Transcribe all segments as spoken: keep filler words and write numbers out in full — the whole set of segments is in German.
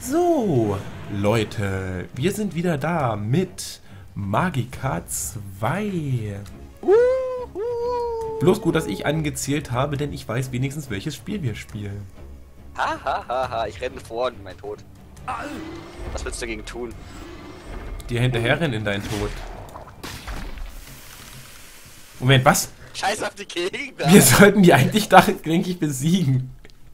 So, Leute, wir sind wieder da mit Magicka zwei. Bloß gut, dass ich angezählt habe, denn ich weiß wenigstens, welches Spiel wir spielen. Ha ha ha ha, ich renne vor und mein Tod. Was willst du dagegen tun? Dir hinterherrennen in deinen Tod. Moment, was? Scheiß auf die Gegner! Wir sollten die eigentlich, denke ich, besiegen.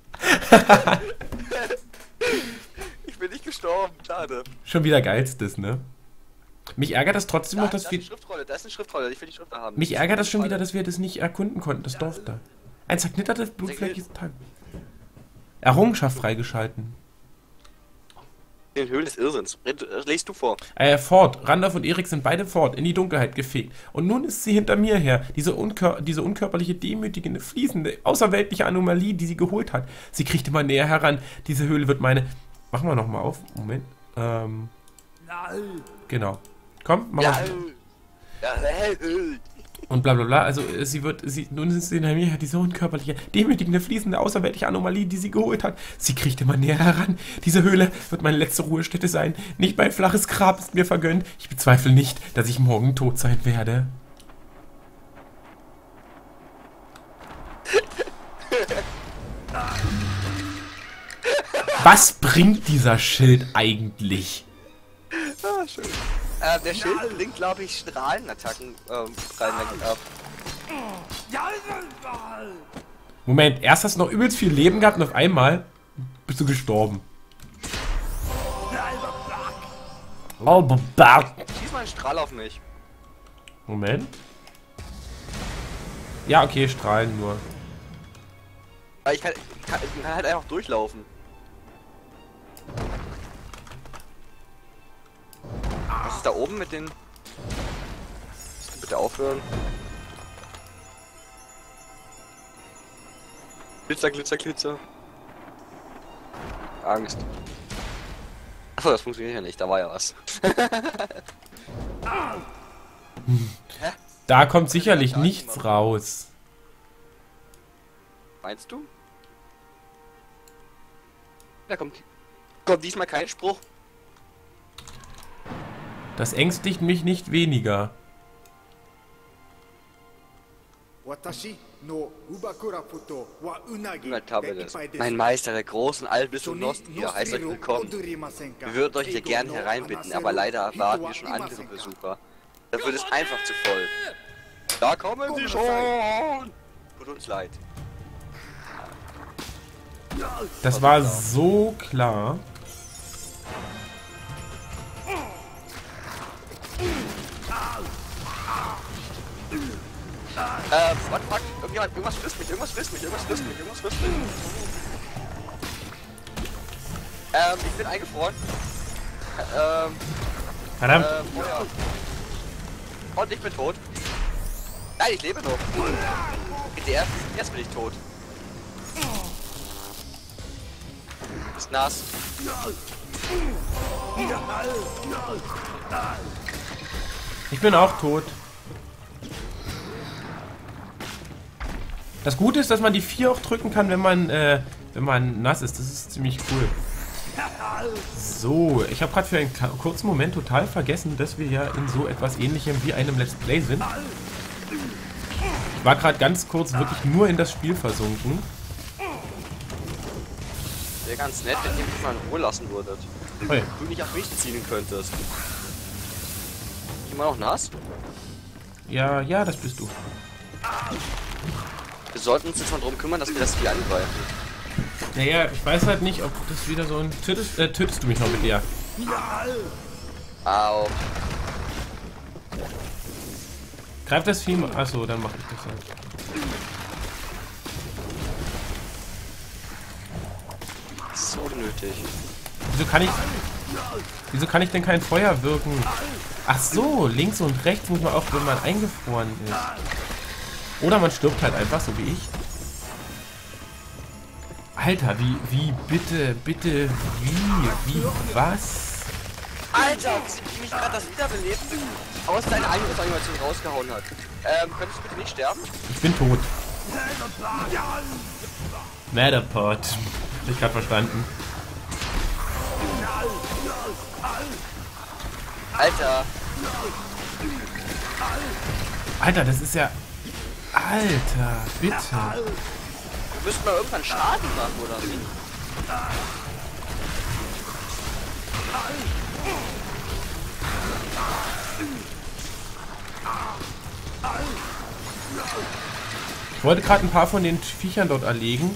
Ich bin nicht gestorben, schade. Schon wieder geilstes, ne? Mich ärgert das trotzdem Da, noch, dass da wir... ist eine Schriftrolle, da ist eine Schriftrolle, ich will die Schrift haben. Mich ärgert das schon wieder, dass wir das nicht erkunden konnten, das Dorf da. Ein zerknittertes, blutfleckiges Teil. Errungenschaft freigeschalten. In Höhlen des Irrsinns. Lest du vor. Äh, fort. Randolph und Erik sind beide fort, in die Dunkelheit gefegt. Und nun ist sie hinter mir her. Diese, unkör diese unkörperliche, demütigende, fließende, außerweltliche Anomalie, die sie geholt hat. Sie kriecht immer näher heran. Diese Höhle wird meine... Machen wir nochmal auf. Moment. Ähm... Genau. Komm, mach Ja, mal. ja, ja. Und bla bla bla. Also äh, sie wird... Sie, nun ist sie hinter mir her. Diese unkörperliche, demütigende, fließende, außerweltliche Anomalie, die sie geholt hat. Sie kriecht immer näher heran. Diese Höhle wird meine letzte Ruhestätte sein. Nicht mein flaches Grab ist mir vergönnt. Ich bezweifle nicht, dass ich morgen tot sein werde. Was bringt dieser Schild eigentlich? Ah, schön. Äh, der Schild bringt, glaube ich, Strahlenattacken ähm, rein ab. Moment, erst hast du noch übelst viel Leben gehabt und auf einmal bist du gestorben. Oh, Baba. Schieß mal einen Strahl auf mich. Moment. Ja, okay, Strahlen nur. Weil ich kann, ich kann, ich kann halt einfach durchlaufen. Was ist da oben mit den... Bitte aufhören. Glitzer, Glitzer, Glitzer. Angst. Achso, das funktioniert ja nicht, da war ja was. Da kommt sicherlich nichts raus. Meinst du? Da kommt... Kommt diesmal kein Spruch. Das ängstigt mich nicht weniger. Mein Meister der großen Albis und Nostria heißt euch willkommen. Wir würden euch hier gern hereinbitten, aber leider erwarten wir schon andere Besucher. Da wird es einfach zu voll. Da kommen sie schon! Tut uns leid. Das war so klar. Äh, what, fuck? Irgendjemand, irgendwas frisst mich, irgendwas frisst mich, irgendwas frisst mich, irgendwas frisst mich. Ähm, ich bin eingefroren. Ähm, Verdammt. äh, Feuer. Und ich bin tot. Nein, ich lebe noch. Der, jetzt bin ich tot. Ist nass. Ich bin auch tot. Das Gute ist, dass man die vier auch drücken kann, wenn man, äh, wenn man nass ist. Das ist ziemlich cool. So, ich habe gerade für einen kurzen Moment total vergessen, dass wir ja in so etwas Ähnlichem wie einem Let's Play sind. Ich war gerade ganz kurz wirklich nur in das Spiel versunken. Wäre ganz nett, wenn ihr mich mal in Ruhe lassen würdet. Hey. Du nicht auf mich ziehen könntest. Immer noch nass? Ja, ja, das bist du. Wir sollten uns jetzt mal drum kümmern, dass wir das Vieh angreifen. Naja, ich weiß halt nicht, ob das wieder so ein... Tötest, äh, tötest du mich noch mit der? Au. Greif das Vieh mal... Achso, dann mach ich das halt. So nötig. Wieso kann ich... Wieso kann ich denn kein Feuer wirken? Ach so, links und rechts muss man auch, wenn man eingefroren ist. Oder man stirbt halt einfach, so wie ich. Alter, wie, wie, bitte, bitte, wie, wie, was? Alter, wie mich gerade das wiederbelebt aus deiner Animation rausgehauen hat. Ähm, könntest du bitte nicht sterben? Ich bin tot. Matterpot. Hab ich gerade verstanden. Alter. Alter, das ist ja... Alter, bitte. Wir müssen mal irgendwann Schaden machen, oder nicht? Ich wollte gerade ein paar von den Viechern dort erlegen.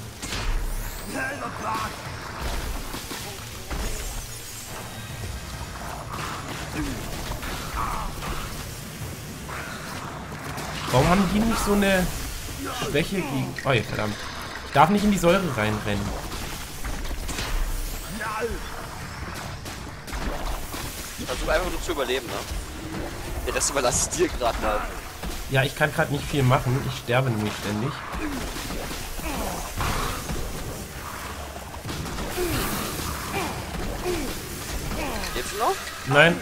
Warum haben die nicht so eine Schwäche gegen... Oh, ja, verdammt. Ich darf nicht in die Säure reinrennen. Versuch einfach nur zu überleben, ne? Ja, das überlasse ich dir gerade mal. Ja, ich kann gerade nicht viel machen. Ich sterbe nämlich ständig. Geht's noch? Nein.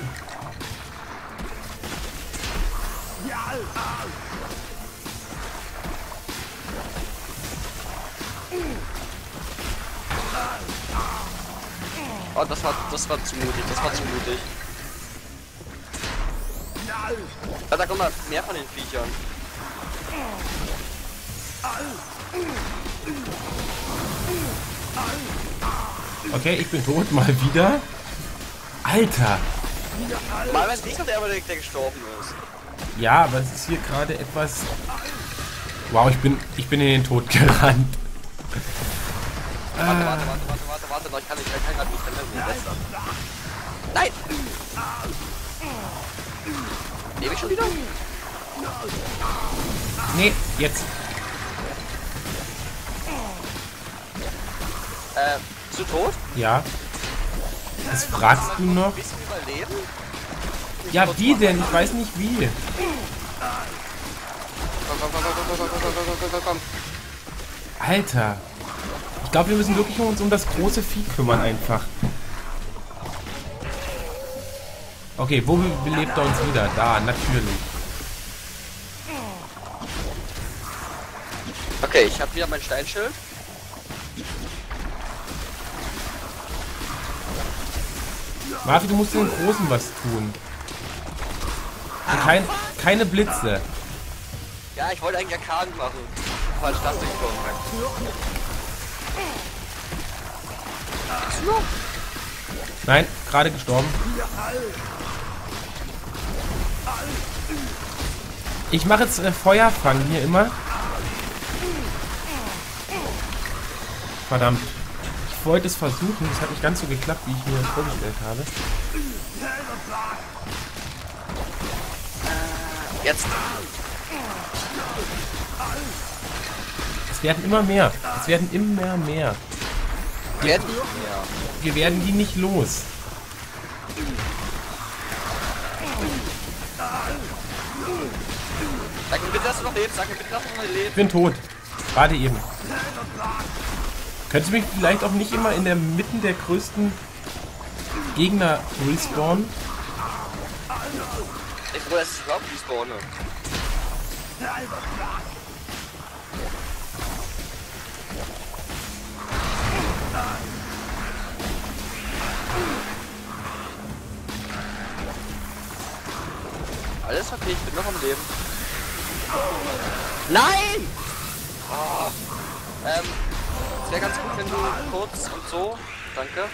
Oh, das war, das war zu mutig, das war zu mutig. Ja, da kommt mal mehr von den Viechern. Okay, ich bin tot, mal wieder. Alter. Mal weiß nicht, der aber der, der gestorben ist. Ja, aber es ist hier gerade etwas... Wow, ich bin, ich bin in den Tod gerannt. Warte, warte, warte, warte, warte, warte, noch, ich kann nicht, ich kann gerade nicht, ich kann nicht besser. Nein! Lebe ich schon wieder? Nee, jetzt. Äh, bist du tot? Ja. Das fragst du noch? Ein bisschen überleben? Ja, wie denn? Ich weiß nicht wie. Komm, komm, komm, komm, komm, komm, komm, komm, komm, komm, komm. Alter. Ich glaube, wir müssen wirklich uns um das große Vieh kümmern einfach. Okay, wo belebt er uns wieder? Da, natürlich. Okay, ich habe wieder mein Steinschild. Marvi, du musst den Großen was tun. Und kein, keine Blitze. Ja, ich wollte eigentlich Arkaden machen. Falsch das durchkommen. Nein, gerade gestorben. Ich mache jetzt äh, Feuerfang hier immer. Verdammt. Ich wollte es versuchen, das hat nicht ganz so geklappt, wie ich mir vorgestellt habe. Jetzt. Es werden immer mehr. Es werden immer mehr. Wir werden nicht mehr. Wir werden die nicht los. Sag mir bitte, dass du noch lebst. Sag mir bitte, dass du noch Ich lebst. bin tot. Gerade eben. Könntest du mich vielleicht auch nicht immer in der Mitte der größten Gegner respawnen? Ich froh, dass ich überhaupt respawne. Alles okay, ich bin noch am Leben. Nein! Oh. Ähm, es wäre ganz gut, wenn du kurz und so. Danke.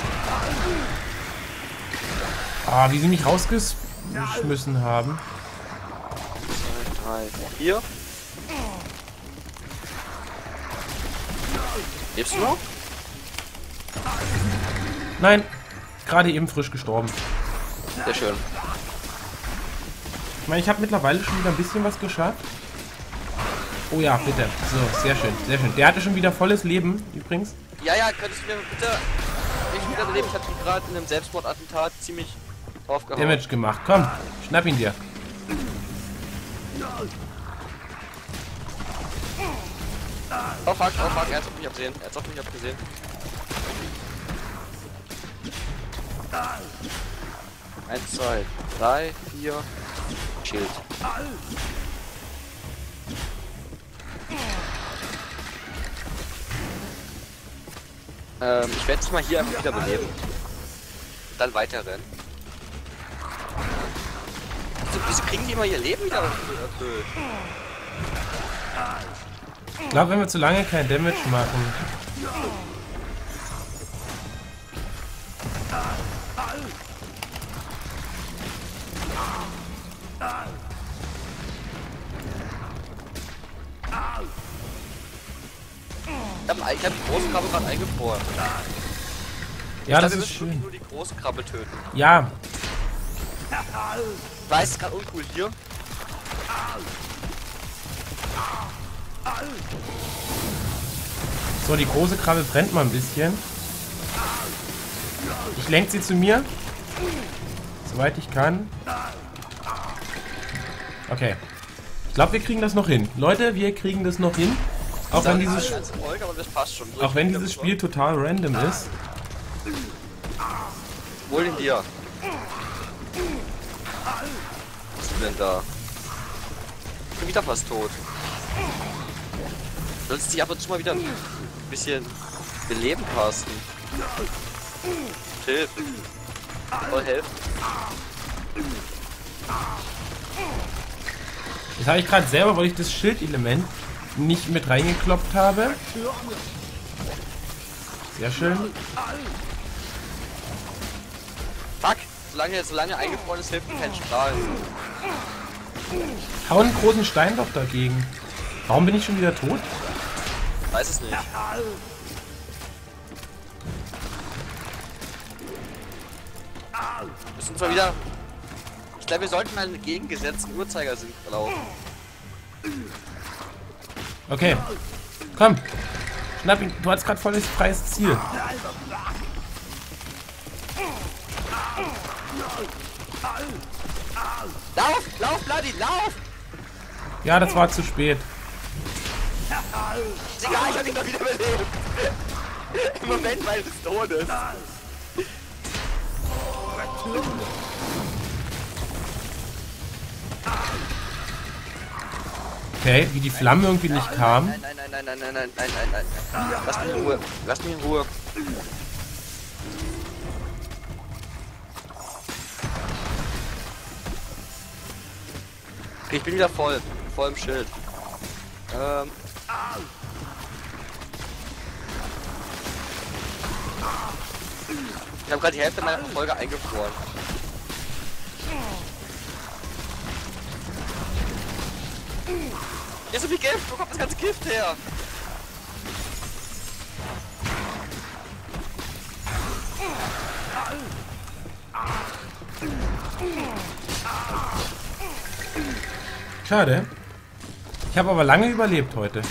Ah, wie sie mich rausgeschmissen haben. zwei, drei, vier. Lebst du noch? Nein, gerade eben frisch gestorben. Sehr schön. Ich meine, ich habe mittlerweile schon wieder ein bisschen was geschafft. Oh ja, bitte. So, sehr schön, sehr schön. Der hatte schon wieder volles Leben, übrigens. Ja, ja, könntest du mir bitte nicht wieder leben? Ich hatte gerade in einem Selbstmordattentat ziemlich draufgehauen. Damage gemacht. Komm, schnapp ihn dir. Oh fuck, oh fuck, er hat auf mich abgesehen. Er hat auf mich abgesehen. Eins, zwei, drei, vier. Schild. Ähm, ich werde dich mal hier einfach wieder beleben. dann weiterrennen. Wieso, wieso kriegen die immer ihr Leben wieder erfüllt? Ich glaube, wenn wir zu lange kein Damage machen. Ich habe die große Krabbe gerade eingefroren. Ja, ich das glaub, ist wir müssen schön. Nur die große Krabbe töten. Ja. Ich weiß, es ist gerade uncool hier. So, die große Krabbe brennt mal ein bisschen. Ich lenke sie zu mir. Soweit ich kann. Okay. Ich glaube, wir kriegen das noch hin. Leute, wir kriegen das noch hin. Auch wenn dieses, Folge, aber das passt schon. auch wenn dieses Spiel total random ist. Hol ihn dir. Was ist denn da? Ich bin wieder fast tot. Sollst dich ab und zu mal wieder ein bisschen beleben, Carsten. Hilf. Voll helfen. Das habe ich gerade selber, weil ich das Schildelement nicht mit reingekloppt habe. Sehr schön. Fuck! Solange, solange eingefroren ist, hilft mir kein Strahl. Hau einen großen Stein doch dagegen. Warum bin ich schon wieder tot? Weiß es nicht. Wir müssen zwar wieder... Ich glaube, wir sollten mal einen gegengesetzten Uhrzeigersinn laufen. Okay. Komm. Schnapp ihn. Du hast gerade volles freies Ziel. Lauf! Lauf, Bloody! Lauf! Ja, das war zu spät. Ist egal, ich hab ihn doch wieder belebt. Im Moment meines Todes. Okay, wie die Flamme irgendwie nicht kam. Nein, nein, nein, nein, nein, nein, nein, nein, nein. Lass mich in Ruhe. Lass mich in Ruhe. Okay, ich bin wieder voll. Voll im Schild. Ähm. Ich habe gerade die Hälfte meiner Folge eingefroren. Hier ist so viel Gift, wo kommt das ganze Gift her? Schade. Ich habe aber lange überlebt heute.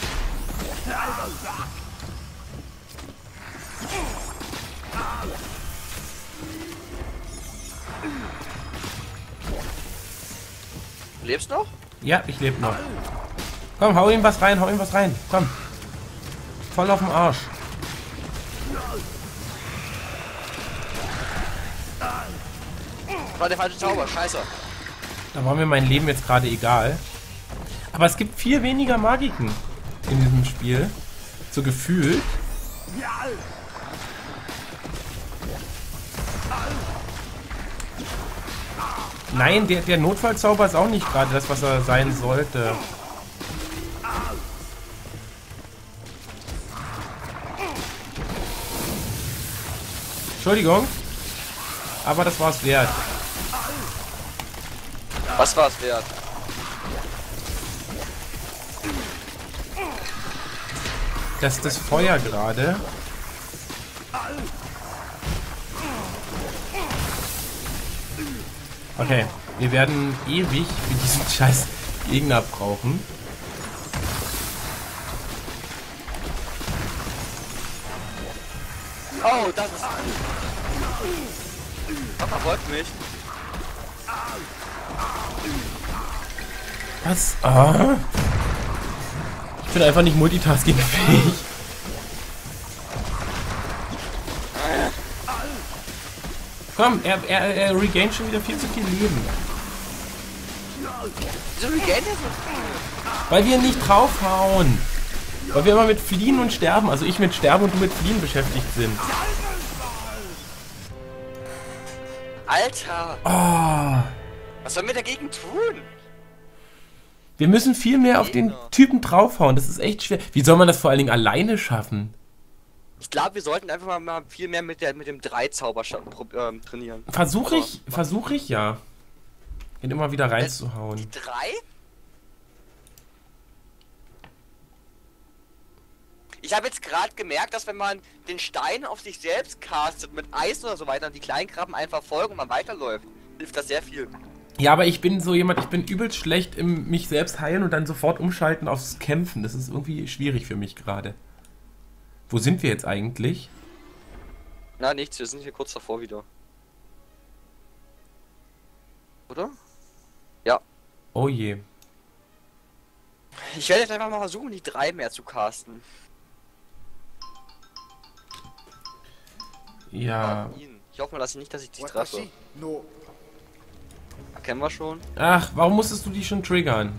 Lebst noch? Ja, ich lebe noch. Komm, hau ihm was rein, hau ihm was rein. Komm. Voll auf dem Arsch. War der falsche Zauber, scheiße. Da war mir mein Leben jetzt gerade egal. Aber es gibt viel weniger Magiken in diesem Spiel. So gefühlt. Nein, der, der Notfallzauber ist auch nicht gerade das, was er sein sollte. Entschuldigung. Aber das war's wert. Was war's wert? Das, das Feuer gerade. Okay, wir werden ewig für diesen scheiß Gegner brauchen. Oh, das ist... Oh, verfolgt mich. Was? Ah. Ich bin einfach nicht multitaskingfähig. Komm, er, er, er regaint schon wieder viel zu viel Leben. Wieso regaint er so? Weil wir nicht draufhauen. Weil wir immer mit Fliehen und Sterben, also ich mit Sterben und du mit Fliehen beschäftigt sind. Alter! Oh. Was sollen wir dagegen tun? Wir müssen viel mehr auf den Typen draufhauen. Das ist echt schwer. Wie soll man das vor allen Dingen alleine schaffen? Ich glaube, wir sollten einfach mal, mal viel mehr mit, der, mit dem drei-Zauber ähm, trainieren. Versuche ich, versuche ich ja. Ihn immer wieder reinzuhauen. Die drei? Ich habe jetzt gerade gemerkt, dass wenn man den Stein auf sich selbst castet mit Eis oder so weiter und die kleinen Krabben einfach folgen und man weiterläuft, hilft das sehr viel. Ja, aber ich bin so jemand, ich bin übelst schlecht im mich selbst heilen und dann sofort umschalten aufs Kämpfen. Das ist irgendwie schwierig für mich gerade. Wo sind wir jetzt eigentlich? Na, nichts, wir sind hier kurz davor wieder. Oder? Ja. Oh je. Ich werde jetzt einfach mal versuchen, die drei mehr zu casten. Ja. Ich hoffe mal, dass ich nicht, dass ich dich treffe. Kennen wir schon. Ach, warum musstest du die schon triggern?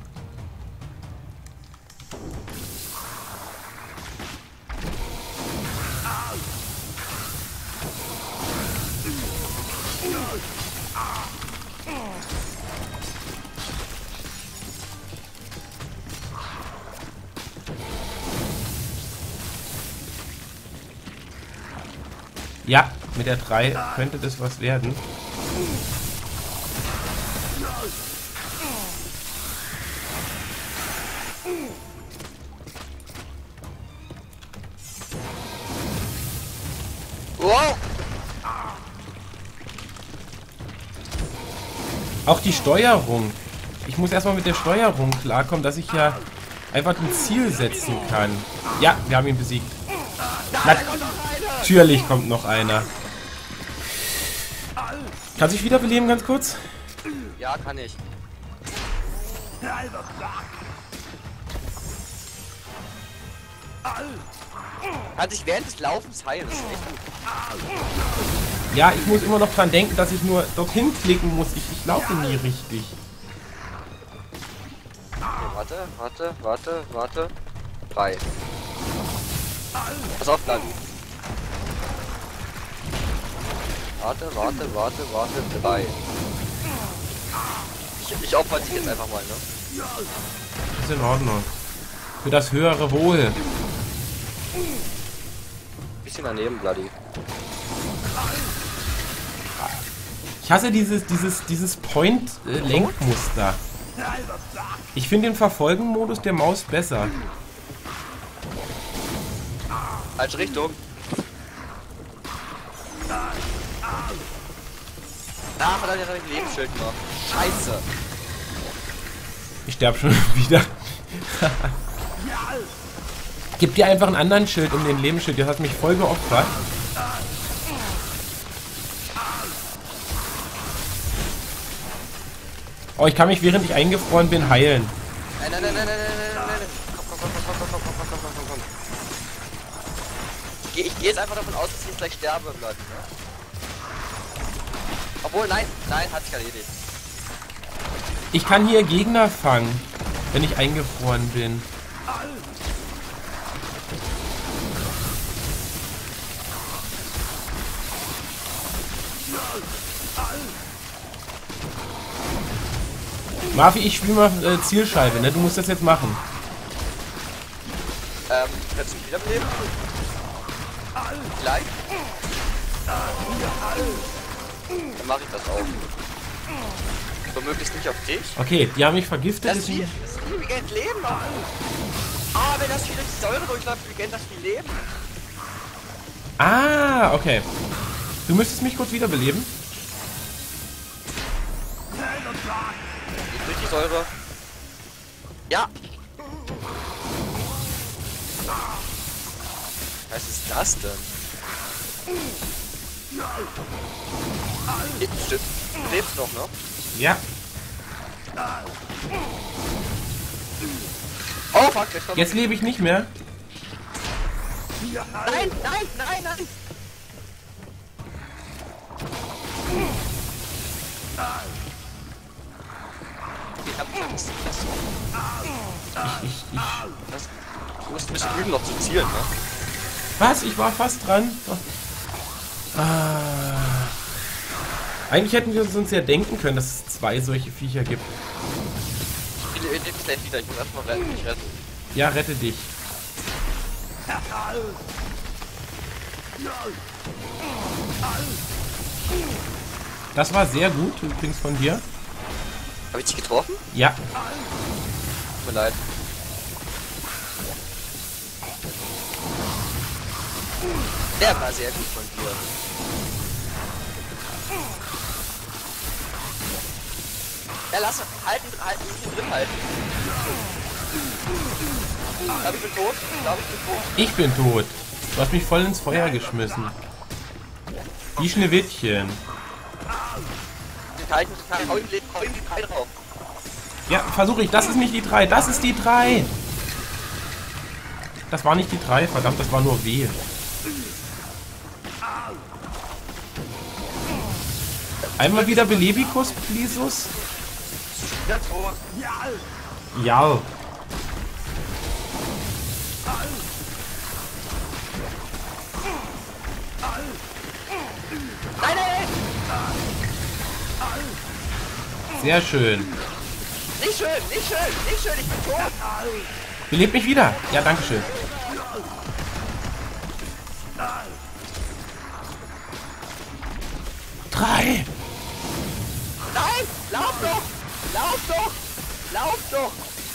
Ja, mit der drei könnte das was werden. Wow. Auch die Steuerung. Ich muss erstmal mit der Steuerung klarkommen, dass ich ja einfach ein Ziel setzen kann. Ja, wir haben ihn besiegt. Natürlich kommt noch einer. Kannst du dich wiederbeleben ganz kurz? Ja, kann ich. Kann sich während des Laufens heilen, das ist echt gut. Ja, ich muss immer noch dran denken, dass ich nur dorthin klicken muss. Ich, ich laufe nie richtig. Okay, warte, warte, warte, warte. Drei. Pass auf, dann. Warte, warte, warte, warte, drei. Ich, ich opfer dich jetzt einfach mal, ne? Ist in Ordnung. Für das höhere Wohl. Bisschen daneben, Bloody. Ich hasse dieses, dieses, dieses Point-Lenkmuster. Ich finde den Verfolgen-Modus der Maus besser. Falsche Richtung. Ah, verdammt, jetzt habe ich ein Lebensschild noch. Scheiße. Ich sterbe schon wieder. Gib dir einfach einen anderen Schild um den Lebensschild. Das hat mich voll geopfert. Oh, ich kann mich, während ich eingefroren bin, heilen. Nein, nein, nein, nein, nein, nein, nein, nein. Komm, komm, komm, komm, komm, komm, komm, komm, komm, komm, komm. Ich gehe ich geh jetzt einfach davon aus, dass ich gleich sterbe, Leute. Obwohl, nein, nein, hat sich erledigt. Ich kann hier Gegner fangen, wenn ich eingefroren bin. Marfi, ich spiele mal äh, Zielscheibe, ne? Du musst das jetzt machen. Ähm, kannst du mich wiederbeleben? Gleich? Dann mache ich das auch. So möglichst nicht auf dich. Okay, die haben mich vergiftet. Das ist viel, das ist viel Geld Leben. Ah, wenn das viel durch die Säure durchläuft, viel Geld das viel Leben. Ah, okay. Du müsstest mich kurz wiederbeleben. Geht durch die Säure. Ja. Was ist das denn? Stimmt. Du lebst noch, ne? Ja. Oh fuck, jetzt kommt. Jetzt lebe ich nicht mehr. Nein, nein, nein, nein! Ich hab Angst. Ich, ich, ich. Das, du musst ein bisschen üben noch zu zielen, ne? Was? Ich war fast dran. Ah. Eigentlich hätten wir uns ja denken können, dass es zwei solche Viecher gibt. Ich bin gleich wieder, ich muss erstmal retten, mich retten. Ja, rette dich. Das war sehr gut, übrigens von dir. Hab ich dich getroffen? Ja. Tut mir leid. Der war sehr gut von dir. Ja, lass halten, halten, drin halten. Ich glaube, ich bin tot. Ich glaube, ich bin tot. Ich bin tot. Du hast mich voll ins Feuer geschmissen. Wie Schneewittchen. Den Teil, ich muss den Teil, hau ihm den hau ihm den Teil drauf. Ja, versuche ich. Das ist nicht die drei. Das ist die drei. Das war nicht die drei. Verdammt, das war nur W. Einmal wieder Belebikus, Plisus. Ja, tot. Ja. Nein, nein, Sehr schön. nicht schön, nicht schön, nicht schön, ich bin tot. Belebt mich wieder. Ja, danke schön. Drei. Nein, lauf doch, lauf doch, lauf doch.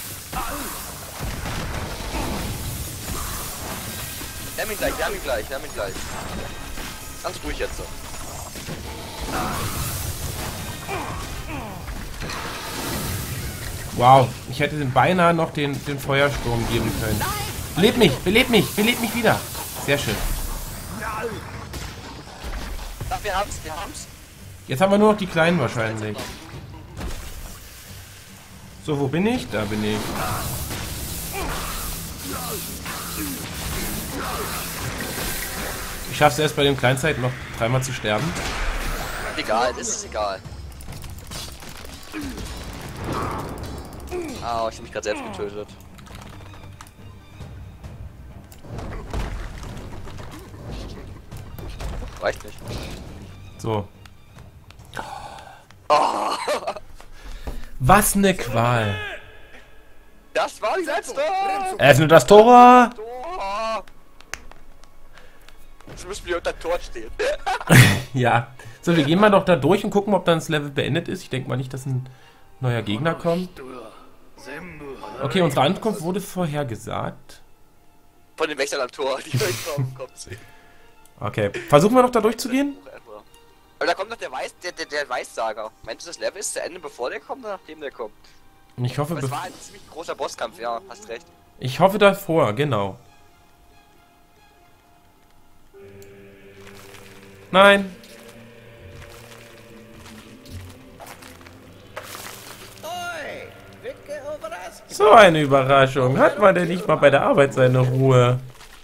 Wir haben ihn gleich, wir haben ihn gleich, wir haben ihn gleich. Ganz ruhig jetzt so. Wow, ich hätte den beinahe noch den, den Feuersturm geben können. Belebt mich, belebt mich, belebt mich wieder. Sehr schön. Ach, wir haben's, wir haben's. Jetzt haben wir nur noch die Kleinen wahrscheinlich. So, wo bin ich? Da bin ich. Ich schaffe es erst bei dem Kleinzeit noch dreimal zu sterben. Egal, das ist egal. Au, ich hab mich gerade selbst getötet. Reicht nicht. So. Was eine Qual. Das war die letzte! Öffne das Tor! Tor! Jetzt müssen wir unter Tor stehen. Ja. So, wir gehen mal doch da durch und gucken, ob dann das Level beendet ist. Ich denke mal nicht, dass ein neuer Gegner kommt. Okay, unsere Ankunft wurde vorhergesagt. Von den Wächtern am Tor, die kommen, kommt sie. Okay, versuchen wir noch da durchzugehen? Aber da kommt noch der Weiß, der, der, der Weissager. Meinst du, das Level ist zu Ende, bevor der kommt oder nachdem der kommt? Ich hoffe, Aber es war ein ziemlich großer Bosskampf, ja, hast recht. ich hoffe davor, genau. Nein. So eine Überraschung. Hat man denn nicht mal bei der Arbeit seine Ruhe?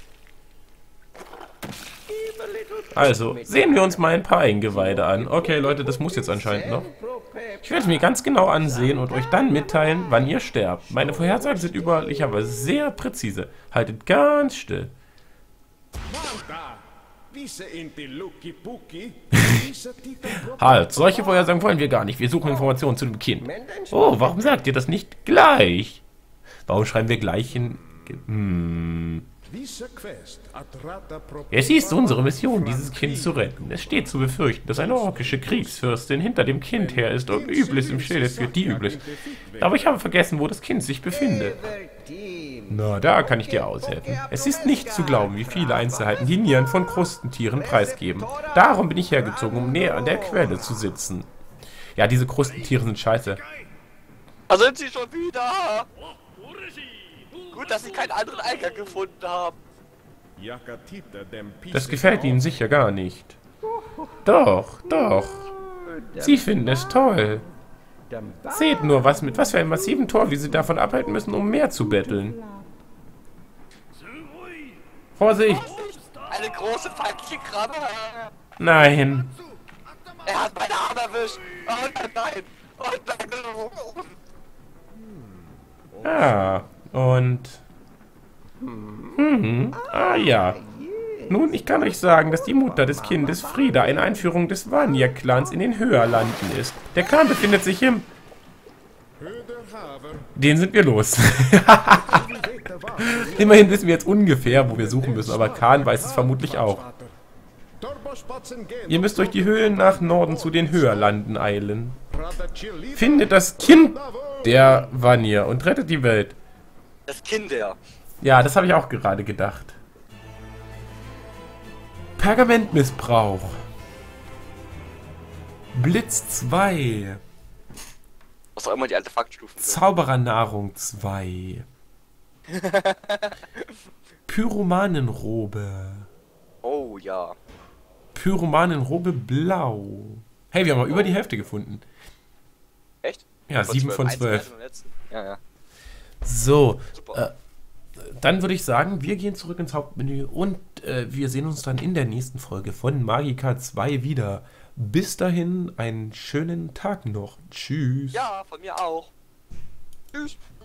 Also, sehen wir uns mal ein paar Eingeweide an. Okay, Leute, das muss jetzt anscheinend noch. Ich werde es mir ganz genau ansehen und euch dann mitteilen, wann ihr sterbt. Meine Vorhersagen sind überall, aber sehr präzise. Haltet ganz still. Halt, solche Vorhersagen wollen wir gar nicht. Wir suchen Informationen zu dem Kind. Oh, warum sagt ihr das nicht gleich? Warum schreiben wir gleich in... Hm... Es ist unsere Mission, dieses Kind zu retten. Es steht zu befürchten, dass eine orkische Kriegsfürstin hinter dem Kind her ist und Übles im Schilde führt, die Übles. Aber ich habe vergessen, wo das Kind sich befindet. Na, da kann ich dir aushelfen. Es ist nicht zu glauben, wie viele Einzelheiten die Nieren von Krustentieren preisgeben. Darum bin ich hergezogen, um näher an der Quelle zu sitzen. Ja, diese Krustentiere sind scheiße. Da sind sie schon wieder! Gut, dass sie keinen anderen Eingang gefunden haben. Das gefällt ihnen sicher gar nicht. Doch, doch. Sie finden es toll. Seht nur, was mit was für einem massiven Tor, wie sie davon abhalten müssen, um mehr zu betteln. Vorsicht! Eine große feindliche Krabbe! Nein! Er hat meine Arme erwischt! Oh nein! Oh nein! Ah, und... Hm, ah ja. Nun, ich kann euch sagen, dass die Mutter des Kindes Frieda eine Einführung des Vanir-Clans in den Höherlanden ist. Der Clan befindet sich im... Den sind wir los. Immerhin wissen wir jetzt ungefähr, wo wir suchen müssen, aber Khan weiß es vermutlich auch. Ihr müsst durch die Höhlen nach Norden zu den Höherlanden eilen. Findet das Kind der Vanir und rettet die Welt. Das Kind der. Ja, das habe ich auch gerade gedacht. Pergamentmissbrauch. Blitz zwei. Was auch immer die Artefaktstufen sind. Zauberernahrung zwei. Pyromanenrobe. Oh ja. Pyromanenrobe blau. Hey, wir haben mal oh. über die Hälfte gefunden. Echt? Ja, sieben von zwölf. Ja, ja. So. Äh, dann würde ich sagen, wir gehen zurück ins Hauptmenü und äh, wir sehen uns dann in der nächsten Folge von Magicka zwei wieder. Bis dahin, einen schönen Tag noch. Tschüss. Ja, von mir auch. Tschüss.